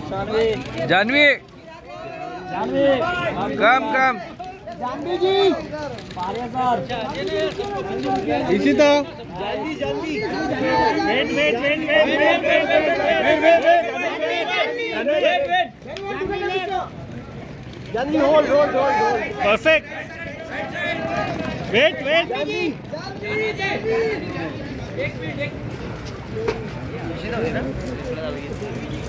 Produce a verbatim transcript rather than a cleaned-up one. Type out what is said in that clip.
जानवी कम कम जानवी जी इसी तो जल्दी जल्दी wait wait wait wait wait wait wait wait जल्दी hold hold hold perfect wait wait एक मिनट एक